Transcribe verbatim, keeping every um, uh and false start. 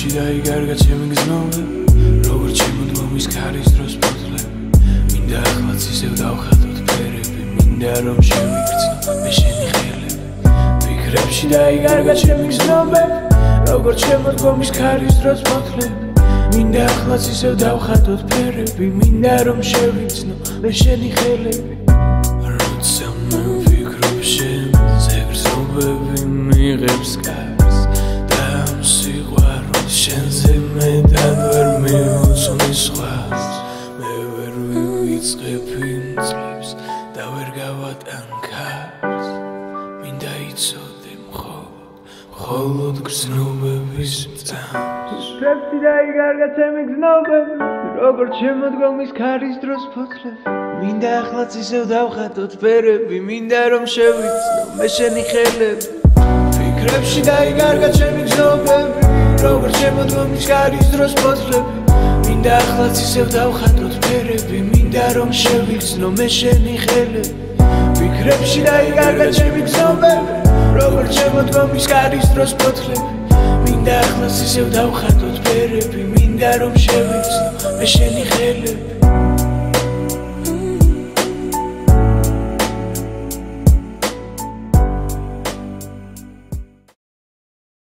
ფიქრებში დაიგარგა ჩემი გზნობები როგორ შემოდგომის ქარის დროს ფოთლები მინდა ახლაც ისევ დავხატოთ ფერები მინდა რომ შევიქცნო მე შენი ხელები ფიქრებში დაიგარგა ჩემი გზნობები როგორ შემოდგომის ქარის დროს ფოთლები მინდა ახლაც ისევ დავხატოთ ფერები მინდა რომ შევიცნო მე შენი ხელები როცა მე ვფიქრობ შენზე გრძნობები მიღებს კარს და ამ სიყვარულს შენზე მეტად ვერ მივუძვნი სხვას მე ვერ ვივიწყებ იმ წლებს და ვერ გავატან ქარს მინდა იცოდე მხოლოდ გრძნობების წამს ფიქრებში დაიგარგა ჩემი გზნობები როგორ შემოდგომის ქარის დროს ფოთლები მინდა ახლაც ისევ დავხატოთ ფერები მინდა რომ შევიცნო მე შენი ხელები ფიქრებში დაიგარგა ჩემი გზნობები როგორ შემოდგომის ქარის დროს ფოთლები მინდა ახლაც ისევ დავხატოთ ფერები მინდა რომ შევიცნო მე შენი ხელები ფიქრებში დაიგარგა ჩემი გზნობები როგორ შემოდგომის ქარის დროს ფოთლები მინდა ახლაც ისევ დავხატოთ ფერები მინდა რომ შევიცნო მე შენი ხელები